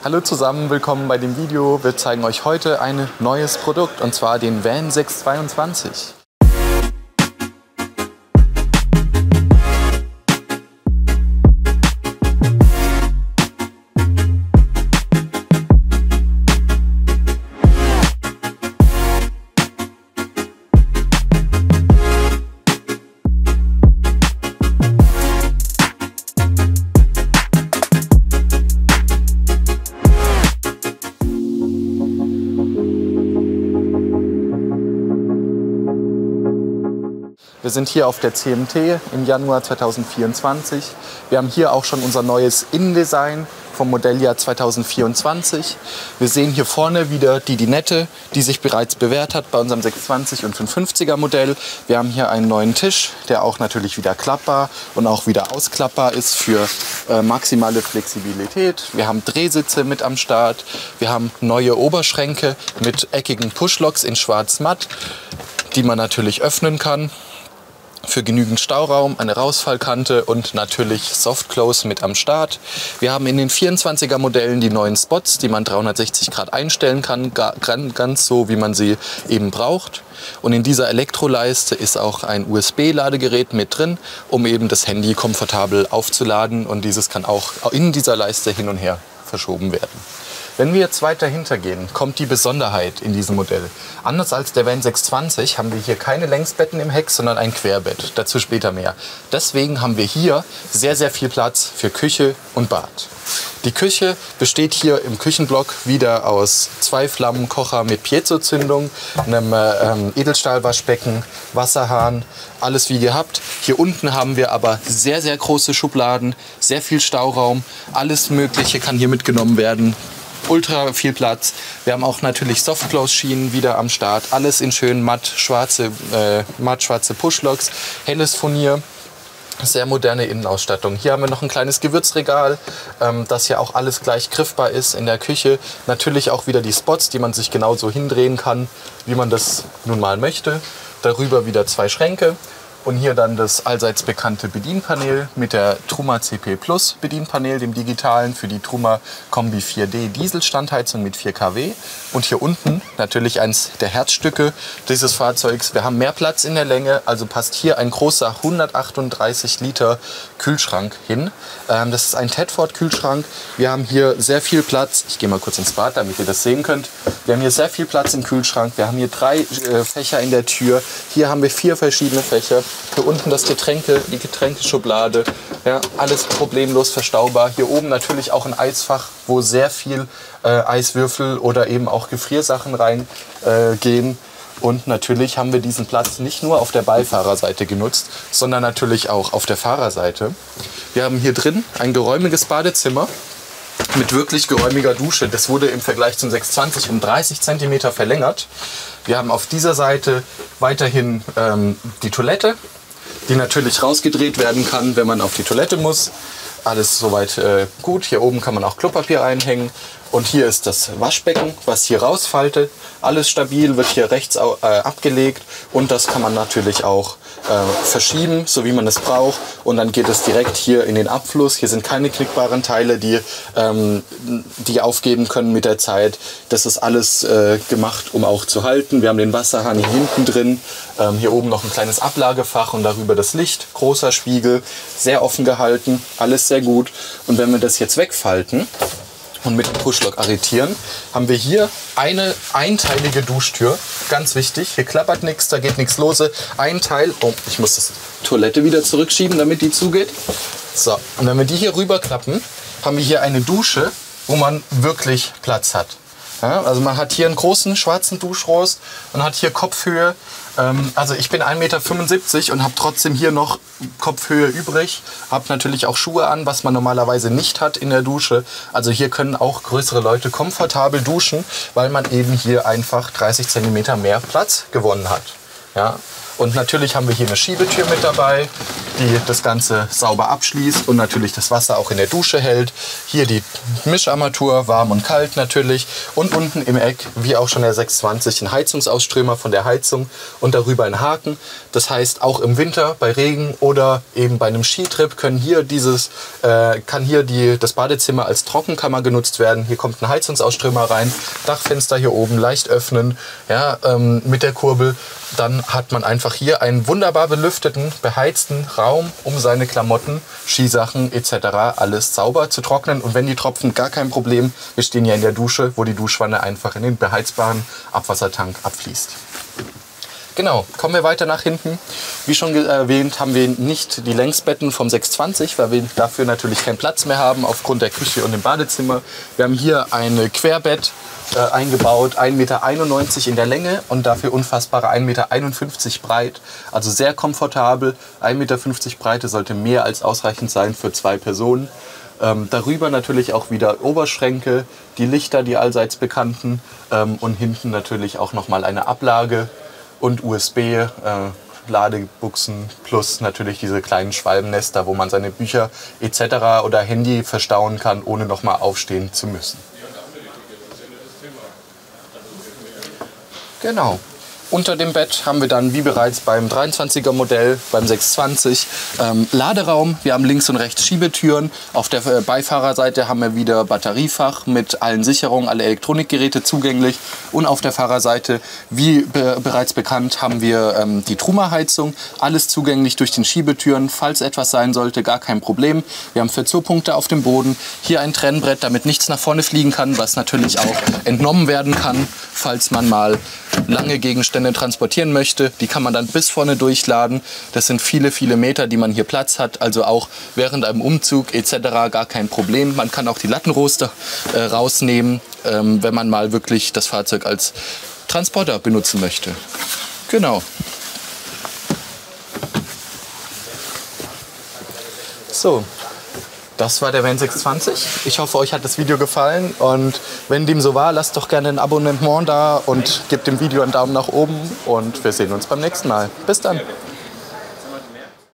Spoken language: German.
Hallo zusammen, willkommen bei dem Video. Wir zeigen euch heute ein neues Produkt und zwar den Van 622. Wir sind hier auf der CMT im Januar 2024. Wir haben hier auch schon unser neues Innendesign vom Modelljahr 2024. Wir sehen hier vorne wieder die Dinette, die sich bereits bewährt hat bei unserem 620 und 550er Modell. Wir haben hier einen neuen Tisch, der auch natürlich wieder klappbar und auch wieder ausklappbar ist für maximale Flexibilität. Wir haben Drehsitze mit am Start. Wir haben neue Oberschränke mit eckigen Pushlocks in schwarz-matt, die man natürlich öffnen kann. Für genügend Stauraum, eine Rausfallkante und natürlich Soft-Close mit am Start. Wir haben in den 24er Modellen die neuen Spots, die man 360 Grad einstellen kann, ganz so, wie man sie eben braucht. Und in dieser Elektroleiste ist auch ein USB-Ladegerät mit drin, um eben das Handy komfortabel aufzuladen. Und dieses kann auch in dieser Leiste hin und her verschoben werden. Wenn wir jetzt weiter hintergehen, kommt die Besonderheit in diesem Modell. Anders als der Van 620 haben wir hier keine Längsbetten im Heck, sondern ein Querbett. Dazu später mehr. Deswegen haben wir hier sehr, sehr viel Platz für Küche und Bad. Die Küche besteht hier im Küchenblock wieder aus 2 Flammenkocher mit Piezo-Zündung, einem Edelstahlwaschbecken, Wasserhahn, alles wie gehabt. Hier unten haben wir aber sehr, sehr große Schubladen, sehr viel Stauraum, alles Mögliche kann hier mitgenommen werden. Ultra viel Platz. Wir haben auch natürlich Soft-Close-Schienen wieder am Start. Alles in schön matt-schwarze Pushlocks, helles Furnier. Sehr moderne Innenausstattung. Hier haben wir noch ein kleines Gewürzregal, das ja auch alles gleich griffbar ist in der Küche. Natürlich auch wieder die Spots, die man sich genauso hindrehen kann, wie man das nun mal möchte. Darüber wieder 2 Schränke. Und hier dann das allseits bekannte Bedienpanel mit der Truma CP Plus Bedienpanel, dem digitalen, für die Truma Kombi 4D Dieselstandheizung mit 4 kW. Und hier unten natürlich eins der Herzstücke dieses Fahrzeugs. Wir haben mehr Platz in der Länge, also passt hier ein großer 138 Liter Kühlschrank hin. Das ist ein Tedford Kühlschrank. Wir haben hier sehr viel Platz. Ich gehe mal kurz ins Bad, damit ihr das sehen könnt. Wir haben hier sehr viel Platz im Kühlschrank. Wir haben hier 3 Fächer in der Tür. Hier haben wir 4 verschiedene Fächer. Hier unten die Getränkeschublade, ja, alles problemlos verstaubar. Hier oben natürlich auch ein Eisfach, wo sehr viel Eiswürfel oder eben auch Gefriersachen reingehen. Und natürlich haben wir diesen Platz nicht nur auf der Beifahrerseite genutzt, sondern natürlich auch auf der Fahrerseite. Wir haben hier drin ein geräumiges Badezimmer mit wirklich geräumiger Dusche. Das wurde im Vergleich zum 620 um 30 cm verlängert. Wir haben auf dieser Seite weiterhin die Toilette, die natürlich rausgedreht werden kann, wenn man auf die Toilette muss. Alles soweit gut. Hier oben kann man auch Klopapier einhängen. Und hier ist das Waschbecken, was hier rausfaltet. Alles stabil, wird hier rechts abgelegt. Und das kann man natürlich auch verschieben, so wie man es braucht. Und dann geht es direkt hier in den Abfluss. Hier sind keine knickbaren Teile, die aufgeben können mit der Zeit. Das ist alles gemacht, um auch zu halten. Wir haben den Wasserhahn hier hinten drin. Hier oben noch ein kleines Ablagefach und darüber das Licht. Großer Spiegel, sehr offen gehalten, alles sehr gut. Und wenn wir das jetzt wegfalten und mit dem Pushlock arretieren, haben wir hier eine einteilige Duschtür. Ganz wichtig, hier klappert nichts, da geht nichts lose. Ein Teil, oh, ich muss das Toilette wieder zurückschieben, damit die zugeht. So, und wenn wir die hier rüberklappen, haben wir hier eine Dusche, wo man wirklich Platz hat. Ja, also man hat hier einen großen schwarzen Duschrost und hat hier Kopfhöhe. Also ich bin 1,75 Meter und habe trotzdem hier noch Kopfhöhe übrig. Habe natürlich auch Schuhe an, was man normalerweise nicht hat in der Dusche. Also hier können auch größere Leute komfortabel duschen, weil man eben hier einfach 30 cm mehr Platz gewonnen hat. Ja, Und natürlich haben wir hier eine Schiebetür mit dabei, die das Ganze sauber abschließt und natürlich das Wasser auch in der Dusche hält. Hier die Mischarmatur, warm und kalt natürlich. Und unten im Eck, wie auch schon der 620, ein Heizungsausströmer von der Heizung und darüber ein Haken. Das heißt, auch im Winter bei Regen oder eben bei einem Skitrip kann hier das Badezimmer als Trockenkammer genutzt werden. Hier kommt ein Heizungsausströmer rein, Dachfenster hier oben leicht öffnen, ja, mit der Kurbel. Dann hat man einfach hier einen wunderbar belüfteten, beheizten Raum, um seine Klamotten, Skisachen etc. alles sauber zu trocknen. Und wenn die tropfen, gar kein Problem. Wir stehen ja in der Dusche, wo die Duschwanne einfach in den beheizbaren Abwassertank abfließt. Genau, kommen wir weiter nach hinten. Wie schon erwähnt, haben wir nicht die Längsbetten vom 620, weil wir dafür natürlich keinen Platz mehr haben aufgrund der Küche und dem Badezimmer. Wir haben hier ein Querbett eingebaut, 1,91 Meter in der Länge und dafür unfassbare 1,51 Meter breit. Also sehr komfortabel. 1,50 Meter Breite sollte mehr als ausreichend sein für 2 Personen. Darüber natürlich auch wieder Oberschränke, die Lichter, die allseits bekannten, und hinten natürlich auch nochmal eine Ablage und USB, Ladebuchsen plus natürlich diese kleinen Schwalbennester, wo man seine Bücher etc. oder Handy verstauen kann, ohne nochmal aufstehen zu müssen. Genau. Unter dem Bett haben wir dann, wie bereits beim 23er Modell, beim 620, Laderaum. Wir haben links und rechts Schiebetüren. Auf der Beifahrerseite haben wir wieder Batteriefach mit allen Sicherungen, alle Elektronikgeräte zugänglich. Und auf der Fahrerseite, wie bereits bekannt, haben wir die Truma-Heizung. Alles zugänglich durch den Schiebetüren. Falls etwas sein sollte, gar kein Problem. Wir haben Verzurpunkte auf dem Boden. Hier ein Trennbrett, damit nichts nach vorne fliegen kann, was natürlich auch entnommen werden kann, falls man mal lange Gegenstände transportieren möchte. Die kann man dann bis vorne durchladen. Das sind viele, viele Meter, die man hier Platz hat. Also auch während einem Umzug etc. gar kein Problem. Man kann auch die Lattenroster rausnehmen, wenn man mal wirklich das Fahrzeug als Transporter benutzen möchte. Genau. So. Das war der Van 620. Ich hoffe, euch hat das Video gefallen und wenn dem so war, lasst doch gerne ein Abonnement da und gebt dem Video einen Daumen nach oben und wir sehen uns beim nächsten Mal. Bis dann!